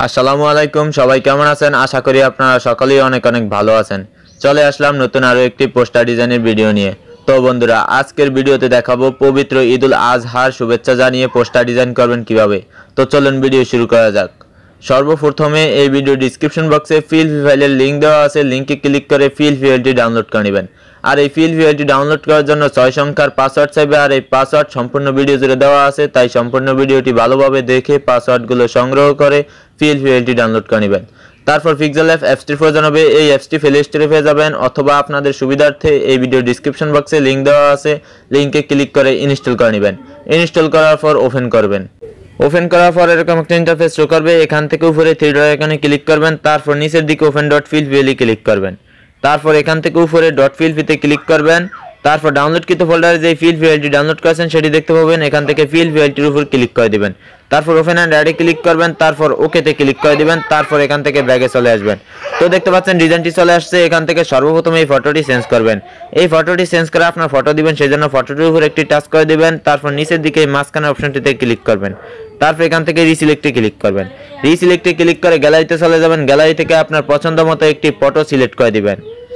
আসসালামু আলাইকুম, সবাই কেমন আছেন? আশা করি আপনারা সকলেই অনেক অনেক ভালো আছেন। চলে আসলাম নতুন আরো একটি পোস্টার ডিজাইনের ভিডিও নিয়ে। তো বন্ধুরা, আজকের ভিডিওতে দেখাবো পবিত্র ঈদুল আজহার শুভেচ্ছা জানিয়ে পোস্টার ডিজাইন করবেন কিভাবে। তো চলুন ভিডিও শুরু করা যাক। সর্বপ্রথমে এই ভিডিও ডিসক্রিপশন বক্সে পিএলপি ফাইলের লিঙ্ক দেওয়া আছে, লিঙ্কে ক্লিক করে পিএলপি ফাইলটি ডাউনলোড করে নেবেন। আর এই পিএলপি ফাইলটি ডাউনলোড করার জন্য 6 সংখ্যার পাসওয়ার্ড চাইবে, আর এই পাসওয়ার্ড সম্পূর্ণ ভিডিও জুড়ে দেওয়া আছে, তাই সম্পূর্ণ ভিডিওটি ভালোভাবে দেখে পাসওয়ার্ডগুলো সংগ্রহ করে পিএলপি ফাইলটি ডাউনলোড করে নেবেন। তারপর পিক্সেল অ্যাপ অ্যাপসটির প্রয়োজন হবে। এই অ্যাপসটি প্লে স্টোরে পেয়ে যাবেন, অথবা আপনাদের সুবিধার্থে এই ভিডিও ডিসক্রিপশন বক্সে লিঙ্ক দেওয়া আছে, লিঙ্কে ক্লিক করে ইনস্টল করে নেবেন। ইনস্টল করার পর ওপেন করবেন। ওপেন করার পর এরকম একটা ইন্টারফেস শো করবে। এখান থেকে উপরে থ্রি ডট আইকনে ক্লিক করবেন, তারপর নিচের দিকে ওপেন ডট পিএলপি ক্লিক করবেন। তারপর এখান থেকে উপরে ডট পিএলপিতে ক্লিক করবেন। তারপর ডাউনলোডকৃত ফোল্ডারে যে পিএলপি ফাইলটি ডাউনলোড করেছেন সেটি দেখতে পাবেন। এখান থেকে পিএলপি ফাইলটির উপর ক্লিক করে দিবেন। তারপর ওপেন অ্যান্ড অ্যাডে ক্লিক করবেন, তারপর ওকেতে ক্লিক করে দিবেন। তারপর এখান থেকে ব্যাগে চলে আসবেন। তো দেখতে পাচ্ছেন ডিজাইনটি চলে আসছে। এখান থেকে সর্বপ্রথম এই ফটোটি চেঞ্জ করবেন। এই ফটোটি চেঞ্জ করে আপনার ফটো দিবেন, সেজন্য ফটোটির উপর একটি টাচ করে দিবেন। তারপর নিচের দিকে মাঝখানে অপশনটিতে ক্লিক করবেন। তারপর এখান থেকে রিসিলেক্টে ক্লিক করবেন। রিসিলেক্টে ক্লিক করে গ্যালারিতে চলে যাবেন। গ্যালারি থেকে আপনার পছন্দ মতো একটি ফটো সিলেক্ট করে দিবেন।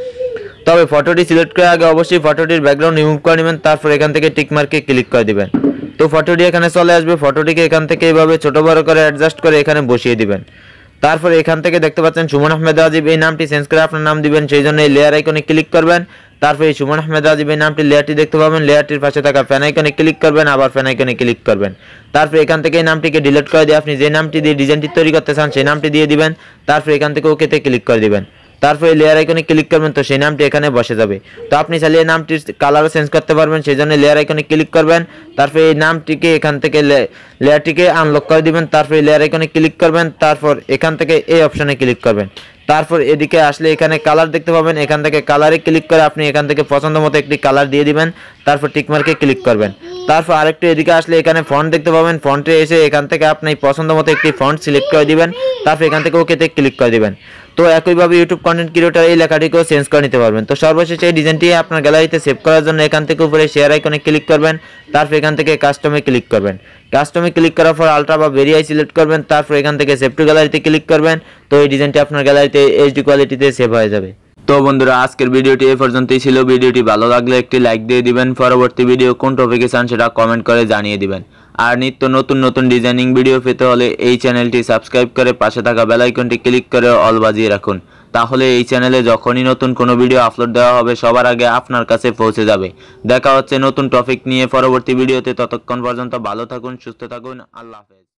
তবে ফটোটি সিলেক্ট করার আগে অবশ্যই ফটোটির ব্যাকগ্রাউন্ড রিমুভ করে নেবেন। তারপর এখান থেকে টিক মার্কে ক্লিক করে দিবেন। তো ফটোটি এখানে চলে আসবে। ফটোটিকে এখান থেকে এইভাবে ছোট বড় করে অ্যাডজাস্ট করে এখানে বসিয়ে দিবেন। তারপর এখান থেকে দেখতে পাচ্ছেন সুমন আহমেদ আজিব, এই নামটি চেঞ্জ করে আপনার নাম দিবেন, সেই জন্য এই লেয়ার আইকনে ক্লিক করবেন। তারপর এই সুমন আহমেদ আজিব এই নামটি লেয়ারটি দেখতে পাবেন। লেয়ারটির পাশে থাকা ফ্যান আইকনে ক্লিক করবেন, আবার ফ্যান আইকনে ক্লিক করবেন। তারপর এখান থেকে এই নামটিকে ডিলিট করে দিয়ে আপনি যে নামটি দিয়ে ডিজাইনটি তৈরি করতে চান সেই নামটি দিয়ে দিবেন। তারপর এখান থেকে ওকেতে ক্লিক করে দিবেন। তারপর এই লেয়ার আইকনে ক্লিক করবেন, তো সেই নামটি এখানে বসে যাবে। তো আপনি চাইলে এই নামটির কালারও চেঞ্জ করতে পারবেন, সেই জন্য লেয়ার আইকনে ক্লিক করবেন। তারপর এই নামটিকে এখান থেকে লেয়ারটিকে আনলক করে দিবেন। তারপর এই লেয়ার আইকনে ক্লিক করবেন। তারপর এখান থেকে এই অপশনে ক্লিক করবেন। তারপর এদিকে আসলে এখানে কালার দেখতে পাবেন। এখান থেকে কালারে ক্লিক করে আপনি এখান থেকে পছন্দ মতো একটি কালার দিয়ে দিবেন। তারপর টিকমার্কে ক্লিক করবেন। তারপর আরেকটু এদিকে আসলে এখানে ফন্ট দেখতে পাবেন। ফন্টে এসে এখান থেকে আপনি পছন্দ মতো একটি ফন্ট সিলেক্ট করে দিবেন। তারপর এখান থেকে ওকেতে ক্লিক করে দিবেন। তো একইভাবে ইউটিউব কন্টেন্ট ক্রিয়েটর এই লেখাটিকেও চেঞ্জ করে নিতে পারবেন। তো সর্বশেষ এই ডিজাইনটি আপনার গ্যালারিতে সেভ করার জন্য এখান থেকে উপরে শেয়ার আইকনে ক্লিক করবেন। তারপর এখান থেকে কাস্টমে ক্লিক করবেন। কাস্টমে ক্লিক করার পর আলট্রা বা ভেরিয়াই সিলেক্ট করবেন। তারপর এখান থেকে সেভ টু গ্যালারিতে ক্লিক করবেন। তো এই ডিজাইনটি আপনার গ্যালারিতে এইচডি কোয়ালিটিতে সেভ হয়ে যাবে। তো বন্ধুরা, আজকের ভিডিওটি এই পর্যন্তই ছিল। ভিডিওটি ভালো লাগলে একটি লাইক দিয়ে দিবেন। পরবর্তী ভিডিও কোন টপিকে চান সেটা কমেন্ট করে জানিয়ে দিবেন। আর নিত্য নতুন নতুন ডিজাইনিং ভিডিও পেতে হলে এই চ্যানেলটি সাবস্ক্রাইব করে পাশে থাকা বেল আইকনটি ক্লিক করে অল বাজিয়ে রাখুন। তাহলে এই চ্যানেলে যখনই নতুন কোনো ভিডিও আপলোড দেওয়া হবে সবার আগে আপনার কাছে পৌঁছে যাবে। দেখা হচ্ছে নতুন টপিক নিয়ে পরবর্তী ভিডিওতে। ততক্ষণ পর্যন্ত ভালো থাকুন, সুস্থ থাকুন। আল্লাহ হাফেজ।